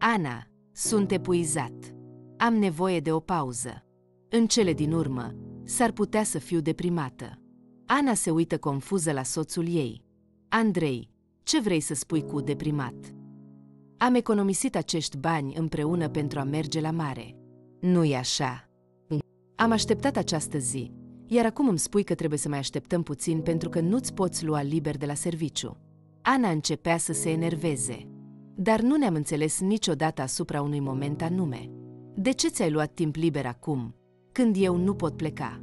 Ana, sunt epuizat. Am nevoie de o pauză. În cele din urmă, s-ar putea să fiu deprimată. Ana se uită confuză la soțul ei. Andrei, ce vrei să spui cu deprimat? Am economisit acești bani împreună pentru a merge la mare. Nu-i așa? Am așteptat această zi, iar acum îmi spui că trebuie să mai așteptăm puțin pentru că nu-ți poți lua liber de la serviciu. Ana începea să se enerveze. Dar nu ne-am înțeles niciodată asupra unui moment anume. De ce ți-ai luat timp liber acum, când eu nu pot pleca?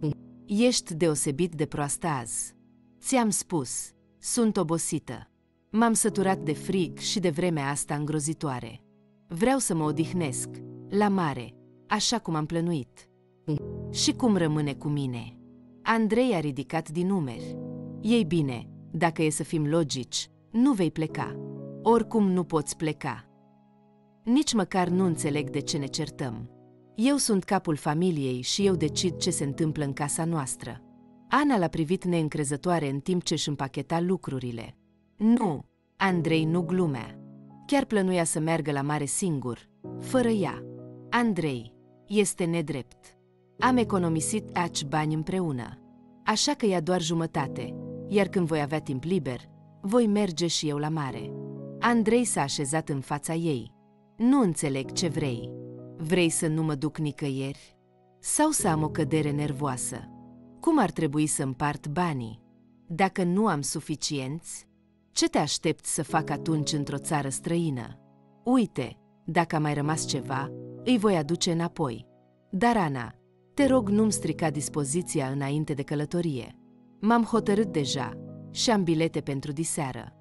Ești deosebit de proastă azi. Ți-am spus, sunt obosită. M-am săturat de frig și de vremea asta îngrozitoare. Vreau să mă odihnesc, la mare, așa cum am plănuit. Și cum rămâne cu mine? Andrei a ridicat din umeri. Ei bine, dacă e să fim logici, nu vei pleca. Oricum nu poți pleca. Nici măcar nu înțeleg de ce ne certăm. Eu sunt capul familiei și eu decid ce se întâmplă în casa noastră. Ana l-a privit neîncrezătoare în timp ce își împacheta lucrurile. Nu, Andrei nu glumea. Chiar plănuia să meargă la mare singur, fără ea. Andrei, este nedrept. Am economisit aci bani împreună. Așa că ia doar jumătate, iar când voi avea timp liber, voi merge și eu la mare. Andrei s-a așezat în fața ei. Nu înțeleg ce vrei. Vrei să nu mă duc nicăieri? Sau să am o cădere nervoasă? Cum ar trebui să împart banii? Dacă nu am suficienți, ce te aștepți să fac atunci într-o țară străină? Uite, dacă a mai rămas ceva, îi voi aduce înapoi. Dar, Ana, te rog, nu-mi strica dispoziția înainte de călătorie. M-am hotărât deja și am bilete pentru diseară.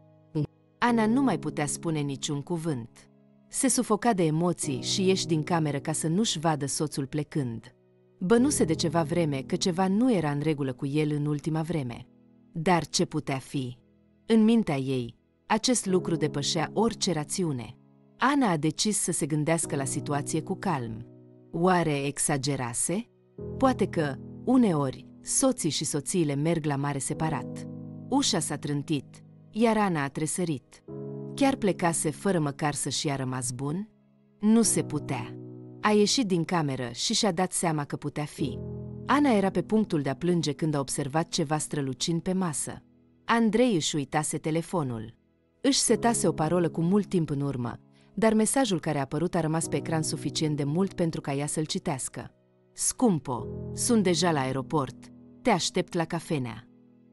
Ana nu mai putea spune niciun cuvânt. Se sufoca de emoții și ieși din cameră ca să nu-și vadă soțul plecând. Bănuse de ceva vreme că ceva nu era în regulă cu el în ultima vreme. Dar ce putea fi? În mintea ei, acest lucru depășea orice rațiune. Ana a decis să se gândească la situație cu calm. Oare exagerase? Poate că, uneori, soții și soțiile merg la mare separat. Ușa s-a trântit, iar Ana a tresărit. Chiar plecase fără măcar să-și ia rămas bun? Nu se putea. A ieșit din cameră și și-a dat seama că putea fi. Ana era pe punctul de a plânge când a observat ceva strălucind pe masă. Andrei își uitase telefonul. Își setase o parolă cu mult timp în urmă, dar mesajul care a apărut a rămas pe ecran suficient de mult pentru ca ea să-l citească. Scumpo, sunt deja la aeroport. Te aștept la cafenea.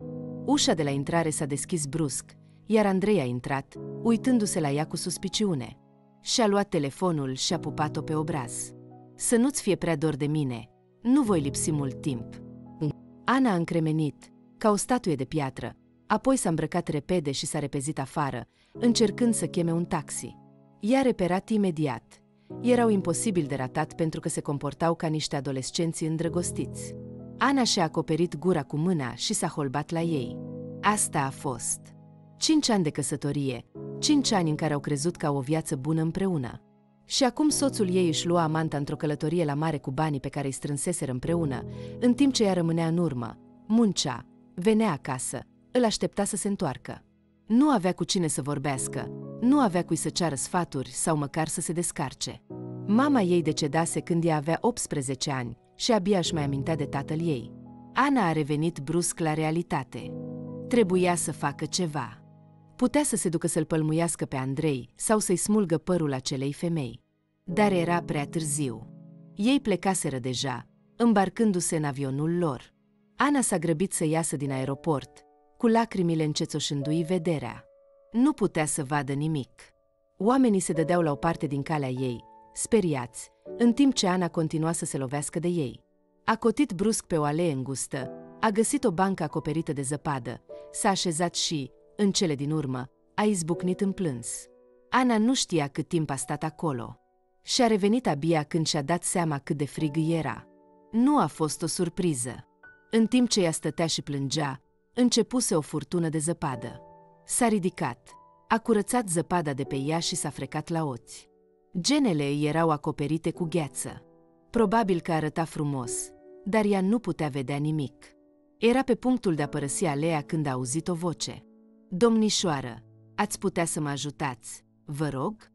Ușa de la intrare s-a deschis brusc, iar Andrei a intrat, uitându-se la ea cu suspiciune. Și-a luat telefonul și a pupat-o pe obraz. Să nu-ți fie prea dor de mine, nu voi lipsi mult timp. Ana a încremenit, ca o statuie de piatră, apoi s-a îmbrăcat repede și s-a repezit afară, încercând să cheme un taxi. I-a reperat imediat. Erau imposibil de ratat pentru că se comportau ca niște adolescenți îndrăgostiți. Ana și-a acoperit gura cu mâna și s-a holbat la ei. Asta a fost. 5 ani de căsătorie, 5 ani în care au crezut că au o viață bună împreună. Și acum soțul ei își lua amanta într-o călătorie la mare cu banii pe care îi strânseseră împreună, în timp ce ea rămânea în urmă, muncea, venea acasă, îl aștepta să se întoarcă. Nu avea cu cine să vorbească, nu avea cui să ceară sfaturi sau măcar să se descarce. Mama ei decedase când ea avea 18 ani și abia își mai amintea de tatăl ei. Ana a revenit brusc la realitate. Trebuia să facă ceva. Putea să se ducă să-l pălmuiască pe Andrei sau să-i smulgă părul acelei femei. Dar era prea târziu. Ei plecaseră deja, îmbarcându-se în avionul lor. Ana s-a grăbit să iasă din aeroport, cu lacrimile încețoșându-i vederea. Nu putea să vadă nimic. Oamenii se dădeau la o parte din calea ei, speriați, în timp ce Ana continua să se lovească de ei. A cotit brusc pe o alee îngustă, a găsit o bancă acoperită de zăpadă, s-a așezat și, în cele din urmă, a izbucnit în plâns. Ana nu știa cât timp a stat acolo. Și-a revenit abia când și-a dat seama cât de frig îi era. Nu a fost o surpriză. În timp ce ea stătea și plângea, începuse o furtună de zăpadă. S-a ridicat, a curățat zăpada de pe ea și s-a frecat la oți. Genele îi erau acoperite cu gheață. Probabil că arăta frumos, dar ea nu putea vedea nimic. Era pe punctul de a părăsi aleea când a auzit o voce. Domnișoară, ați putea să mă ajutați, vă rog?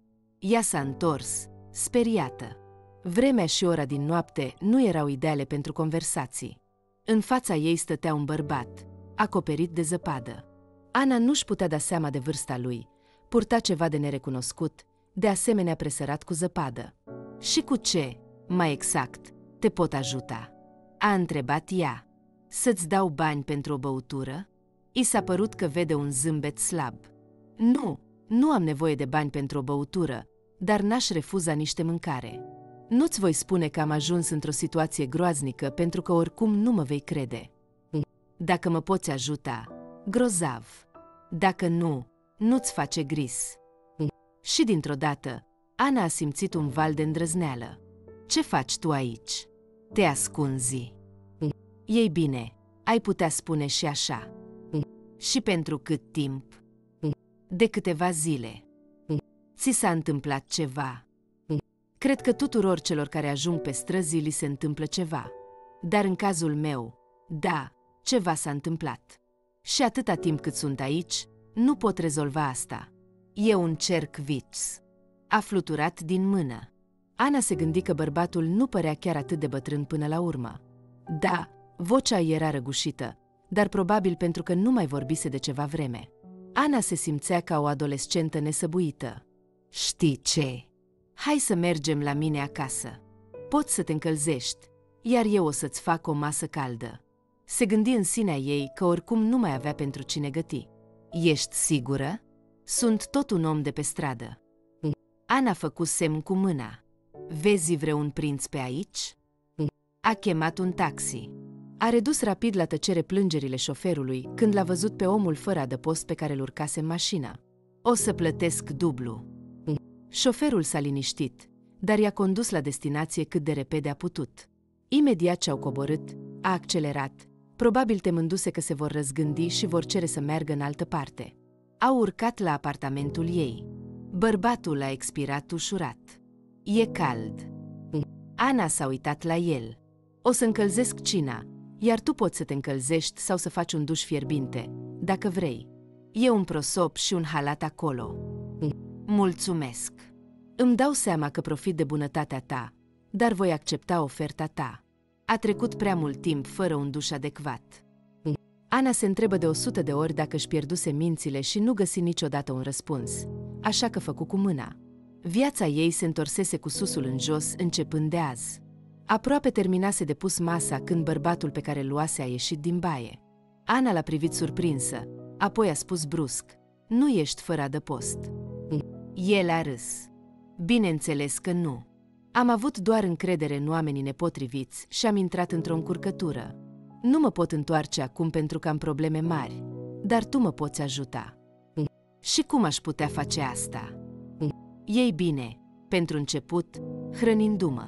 Ea s-a întors, speriată. Vremea și ora din noapte nu erau ideale pentru conversații. În fața ei stătea un bărbat, acoperit de zăpadă. Ana nu-și putea da seama de vârsta lui, purta ceva de nerecunoscut, de asemenea presărat cu zăpadă. Și cu ce, mai exact, te pot ajuta? A întrebat ea. Să-ți dau bani pentru o băutură? I s-a părut că vede un zâmbet slab. Nu am nevoie de bani pentru o băutură, dar n-aș refuza niște mâncare. Nu-ți voi spune că am ajuns într-o situație groaznică pentru că oricum nu mă vei crede. Dacă mă poți ajuta, grozav. Dacă nu, nu-ți face gris. Și dintr-o dată, Ana a simțit un val de îndrăzneală. Ce faci tu aici? Te ascunzi. Ei bine, ai putea spune și așa. Și pentru cât timp? De câteva zile. Ți s-a întâmplat ceva? Cred că tuturor celor care ajung pe străzi li se întâmplă ceva. Dar în cazul meu, da, ceva s-a întâmplat. Și atâta timp cât sunt aici, nu pot rezolva asta. E un cerc viț. A fluturat din mână. Ana se gândi că bărbatul nu părea chiar atât de bătrân până la urmă. Da, vocea ei era răgușită, dar probabil pentru că nu mai vorbise de ceva vreme. Ana se simțea ca o adolescentă nesăbuită. Știi ce? Hai să mergem la mine acasă. Poți să te încălzești, iar eu o să-ți fac o masă caldă. Se gândi în sinea ei că oricum nu mai avea pentru cine găti. Ești sigură? Sunt tot un om de pe stradă. Ana făcu semn cu mâna. Vezi vreun prinț pe aici? A chemat un taxi. A redus rapid la tăcere plângerile șoferului când l-a văzut pe omul fără adăpost pe care îl urcase în mașină. O să plătesc dublu. Șoferul s-a liniștit, dar i-a condus la destinație cât de repede a putut. Imediat ce au coborât, a accelerat, probabil temându-se că se vor răzgândi și vor cere să meargă în altă parte. Au urcat la apartamentul ei. Bărbatul a expirat ușurat. E cald. Ana s-a uitat la el. O să încălzesc cina, iar tu poți să te încălzești sau să faci un duș fierbinte, dacă vrei. E un prosop și un halat acolo. Mulțumesc. Îmi dau seama că profit de bunătatea ta, dar voi accepta oferta ta. A trecut prea mult timp fără un duș adecvat. Ana se întrebă de 100 de ori dacă își pierduse mințile și nu găsi niciodată un răspuns, așa că făcu cu mâna. Viața ei se întorsese cu susul în jos începând de azi. Aproape terminase de pus masa când bărbatul pe care îl luase a ieșit din baie. Ana l-a privit surprinsă, apoi a spus brusc, nu ești fără adăpost. El a râs. Bineînțeles că nu. Am avut doar încredere în oamenii nepotriviți și am intrat într-o încurcătură. Nu mă pot întoarce acum pentru că am probleme mari, dar tu mă poți ajuta. Și cum aș putea face asta? Ei bine, pentru început, hrănindu-mă.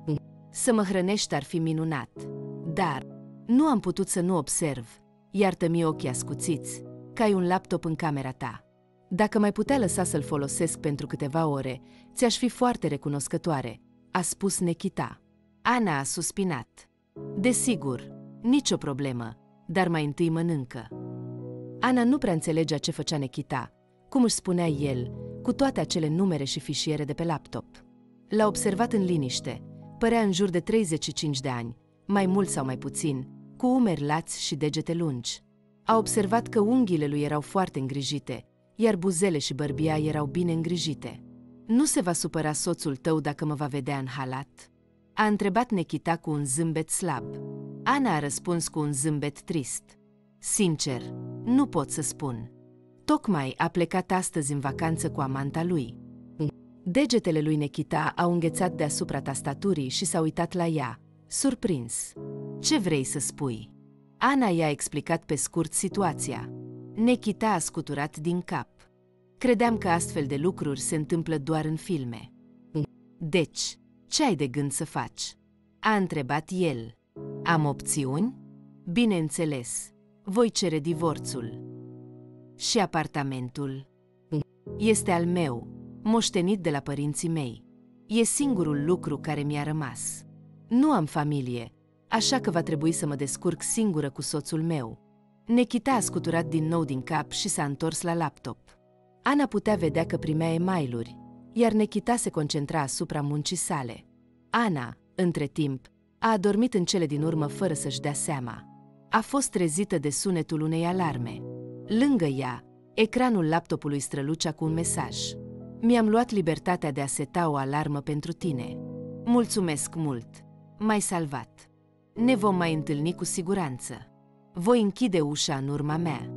Să mă hrănești ar fi minunat, dar nu am putut să nu observ, iartă-mi ochii ascuțiți, că ai un laptop în camera ta. Dacă mai putea lăsa să-l folosesc pentru câteva ore, ți-aș fi foarte recunoscătoare, a spus Nechita. Ana a suspinat. Desigur, nicio problemă, dar mai întâi mănâncă. Ana nu prea înțelegea ce făcea Nechita, cum își spunea el, cu toate acele numere și fișiere de pe laptop. L-a observat în liniște, părea în jur de 35 de ani, mai mult sau mai puțin, cu umeri lați și degete lungi. A observat că unghiile lui erau foarte îngrijite, iar buzele și bărbia erau bine îngrijite. Nu se va supăra soțul tău dacă mă va vedea în halat? A întrebat Nechita cu un zâmbet slab. Ana a răspuns cu un zâmbet trist. Sincer, nu pot să spun. Tocmai a plecat astăzi în vacanță cu amanta lui. Degetele lui Nechita au înghețat deasupra tastaturii și s-a uitat la ea, surprins. Ce vrei să spui? Ana i-a explicat pe scurt situația. Nechita a scuturat din cap. Credeam că astfel de lucruri se întâmplă doar în filme. Deci, ce ai de gând să faci? A întrebat el. Am opțiuni? Bineînțeles, voi cere divorțul. Și apartamentul? Este al meu, moștenit de la părinții mei. E singurul lucru care mi-a rămas. Nu am familie, așa că va trebui să mă descurc singură cu soțul meu. Nechita a scuturat din nou din cap și s-a întors la laptop. Ana putea vedea că primea e-mail-uri, iar Nechita se concentra asupra muncii sale. Ana, între timp, a adormit în cele din urmă fără să-și dea seama. A fost trezită de sunetul unei alarme. Lângă ea, ecranul laptopului strălucea cu un mesaj. Mi-am luat libertatea de a seta o alarmă pentru tine. Mulțumesc mult! M-ai salvat! Ne vom mai întâlni cu siguranță. Voi închide ușa în urma mea.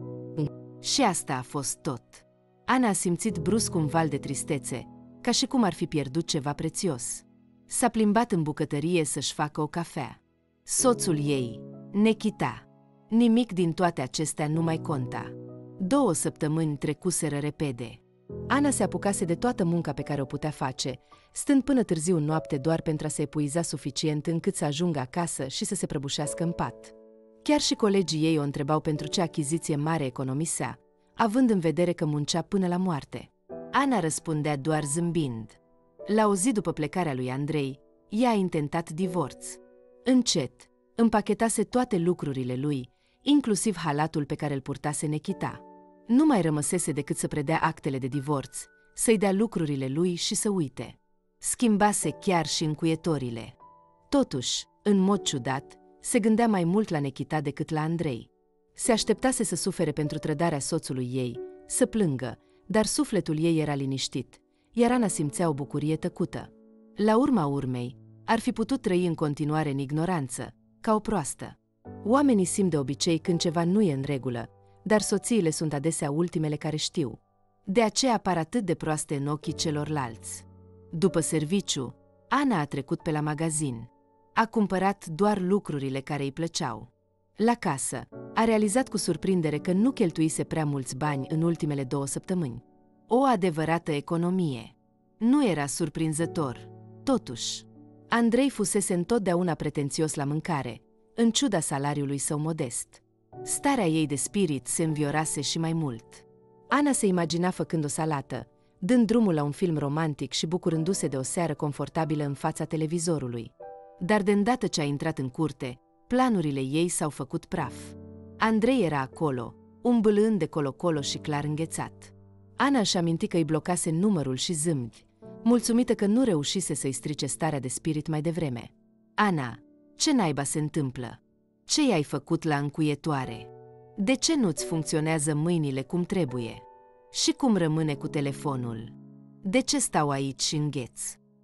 Și asta a fost tot. Ana a simțit brusc un val de tristețe, ca și cum ar fi pierdut ceva prețios. S-a plimbat în bucătărie să-și facă o cafea. Soțul ei, Nechita. Nimic din toate acestea nu mai conta. 2 săptămâni trecuseră repede. Ana se apucase de toată munca pe care o putea face, stând până târziu noapte doar pentru a se epuiza suficient încât să ajungă acasă și să se prăbușească în pat. Chiar și colegii ei o întrebau pentru ce achiziție mare economisea, având în vedere că muncea până la moarte. Ana răspundea doar zâmbind. La o zi după plecarea lui Andrei, ea a intentat divorț. Încet, împachetase toate lucrurile lui, inclusiv halatul pe care îl purtase Nechita. Nu mai rămăsese decât să predea actele de divorț, să-i dea lucrurile lui și să uite. Schimbase chiar și încuietorile. Totuși, în mod ciudat, se gândea mai mult la Nechita decât la Andrei. Se așteptase să sufere pentru trădarea soțului ei, să plângă, dar sufletul ei era liniștit, iar Ana simțea o bucurie tăcută. La urma urmei, ar fi putut trăi în continuare în ignoranță, ca o proastă. Oamenii simt de obicei când ceva nu e în regulă, dar soțiile sunt adesea ultimele care știu. De aceea apar atât de proaste în ochii celorlalți. După serviciu, Ana a trecut pe la magazin. A cumpărat doar lucrurile care îi plăceau. La casă, a realizat cu surprindere că nu cheltuise prea mulți bani în ultimele 2 săptămâni. O adevărată economie. Nu era surprinzător. Totuși, Andrei fusese întotdeauna pretențios la mâncare, în ciuda salariului său modest. Starea ei de spirit se înviorase și mai mult. Ana se imagina făcând o salată, dând drumul la un film romantic și bucurându-se de o seară confortabilă în fața televizorului. Dar de îndată ce a intrat în curte, planurile ei s-au făcut praf. Andrei era acolo, umbâlând de colo-colo și clar înghețat. Ana își aminti că îi blocase numărul și zâmbi, mulțumită că nu reușise să-i strice starea de spirit mai devreme. Ana, ce naiba se întâmplă? Ce i-ai făcut la încuietoare? De ce nu-ți funcționează mâinile cum trebuie? Și cum rămâne cu telefonul? De ce stau aici și îngheț?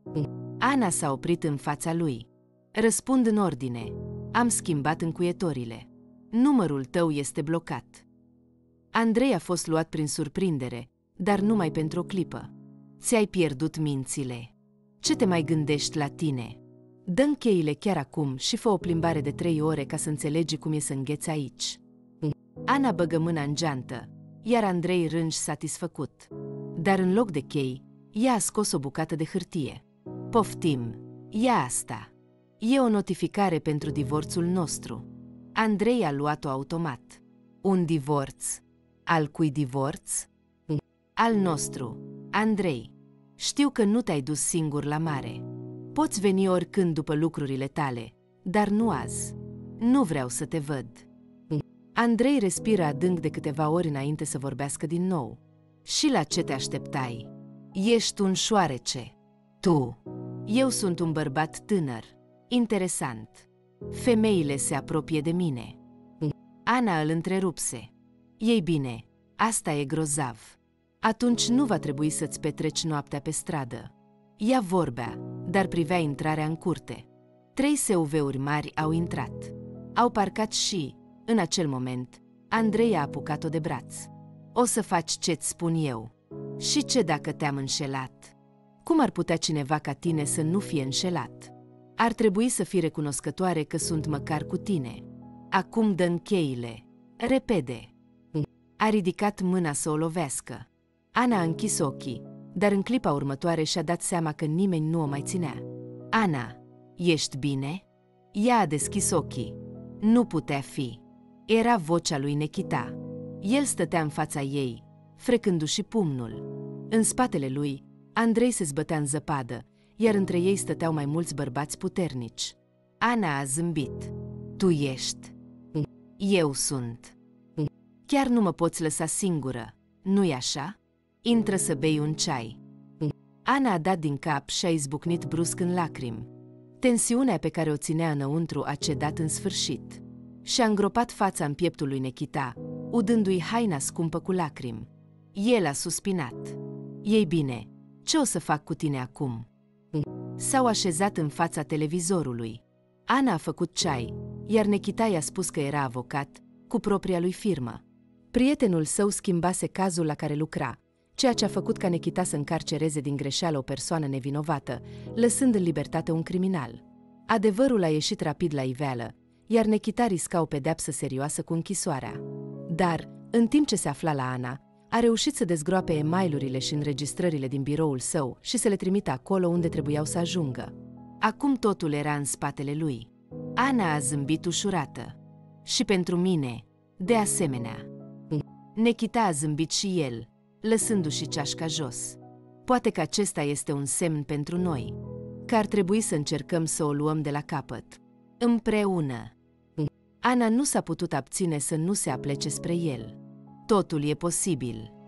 Ana s-a oprit în fața lui. Răspund în ordine. Am schimbat încuietorile. Numărul tău este blocat. Andrei a fost luat prin surprindere, dar numai pentru o clipă. Ți-ai pierdut mințile. Ce te mai gândești la tine? Dă-mi cheile chiar acum și fă o plimbare de 3 ore ca să înțelegi cum e să îngheți aici. Ana băgă mâna în geantă, iar Andrei rânji satisfăcut. Dar în loc de chei, ea a scos o bucată de hârtie. Poftim, ia asta. E o notificare pentru divorțul nostru. Andrei a luat-o automat. Un divorț? Al cui divorț? Al nostru, Andrei. Știu că nu te-ai dus singur la mare. Poți veni oricând după lucrurile tale, dar nu azi. Nu vreau să te văd. Andrei respiră adânc de câteva ori înainte să vorbească din nou. Și la ce te așteptai? Ești un șoarece. Tu. Eu sunt un bărbat tânăr. Interesant. Femeile se apropie de mine. Ana îl întrerupse. Ei bine, asta e grozav. Atunci nu va trebui să-ți petreci noaptea pe stradă. Ea vorbea, dar privea intrarea în curte. 3 SUV-uri mari au intrat. Au parcat și, în acel moment, Andrei a apucat-o de braț. O să faci ce-ți spun eu. Și ce dacă te-am înșelat? Cum ar putea cineva ca tine să nu fie înșelat? Ar trebui să fii recunoscătoare că sunt măcar cu tine. Acum dă-mi cheile. Repede. A ridicat mâna să o lovească. Ana a închis ochii, dar în clipa următoare și-a dat seama că nimeni nu o mai ținea. Ana, ești bine? Ea a deschis ochii. Nu putea fi. Era vocea lui Nechita. El stătea în fața ei, frecându-și pumnul. În spatele lui, Andrei se zbătea în zăpadă, iar între ei stăteau mai mulți bărbați puternici. Ana a zâmbit. Tu ești. Eu sunt. Chiar nu mă poți lăsa singură, nu-i așa? Intră să bei un ceai. Ana a dat din cap și a izbucnit brusc în lacrimi. Tensiunea pe care o ținea înăuntru a cedat în sfârșit. Și-a îngropat fața în pieptul lui Nechita, udându-i haina scumpă cu lacrimi. El a suspinat. Ei bine, ce o să fac cu tine acum? S-au așezat în fața televizorului. Ana a făcut ceai, iar Nechita i-a spus că era avocat, cu propria lui firmă. Prietenul său schimbase cazul la care lucra, ceea ce a făcut ca Nechita să încarcereze din greșeală o persoană nevinovată, lăsând în libertate un criminal. Adevărul a ieșit rapid la iveală, iar Nechita risca o pedeapsă serioasă cu închisoarea. Dar, în timp ce se afla la Ana, a reușit să dezgroape e-mail-urile și înregistrările din biroul său și să le trimită acolo unde trebuiau să ajungă. Acum totul era în spatele lui. Ana a zâmbit ușurată. Și pentru mine, de asemenea. Nechita a zâmbit și el, lăsându-și ceașca jos. Poate că acesta este un semn pentru noi, că ar trebui să încercăm să o luăm de la capăt. Împreună. Ana nu s-a putut abține să nu se aplece spre el. Totul e posibil.